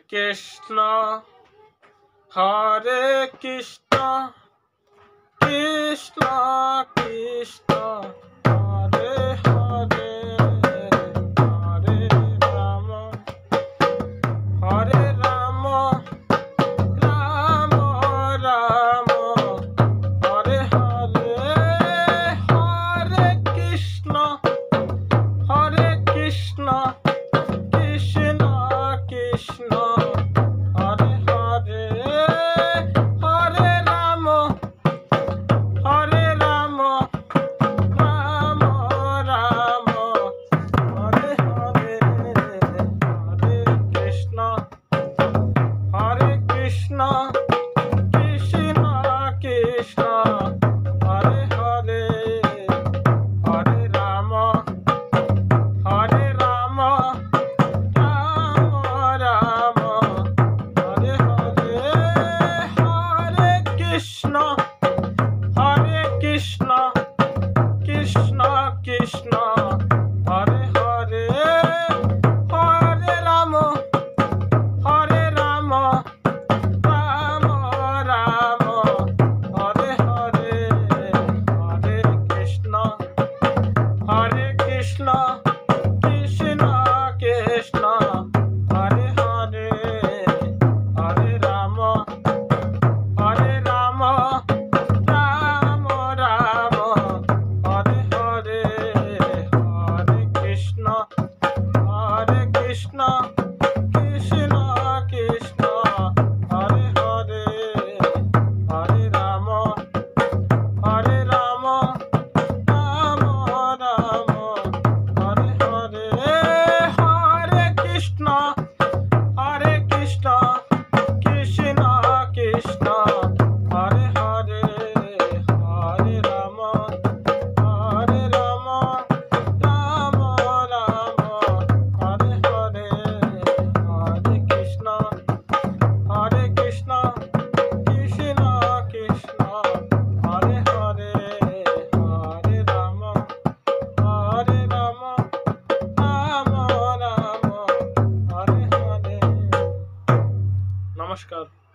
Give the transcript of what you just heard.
কৃষ্ণ হরে কৃষ্ণ কৃষ্ণ কৃষ্ণ হরে হরে হরে রাম হরে রাম রাম রাম হরে হরে হরে কৃষ্ণ কৃষ্ণ কৃষ্ণ হরে হরে হরে রাম রাম রাম হরে হরে হরে কৃষ্ণ কৃষ্ণ কৃষ্ণ হরে হরে হরে রাম রাম রাম হরে হরে হরে কৃষ্ণ কৃষ্ণ কৃষ্ণ হরে হরে হরে রাম রাম রাম হরে হরে হরে কৃষ্ণ কৃষ্ণ কৃষ্ণ হরে হরে হরে রাম রাম রাম হরে হরে হরে কৃষ্ণ কৃষ্ণ কৃষ্ণ হরে হরে হরে রাম রাম রাম হরে হরে হরে কৃষ্ণ কৃষ্ণ হরে হরে হরে রাম রাম হরে হরে হরে কৃষ্ণ কৃষ্ণ হরে হরে হরে রাম রাম হরে হরে। নমস্কার।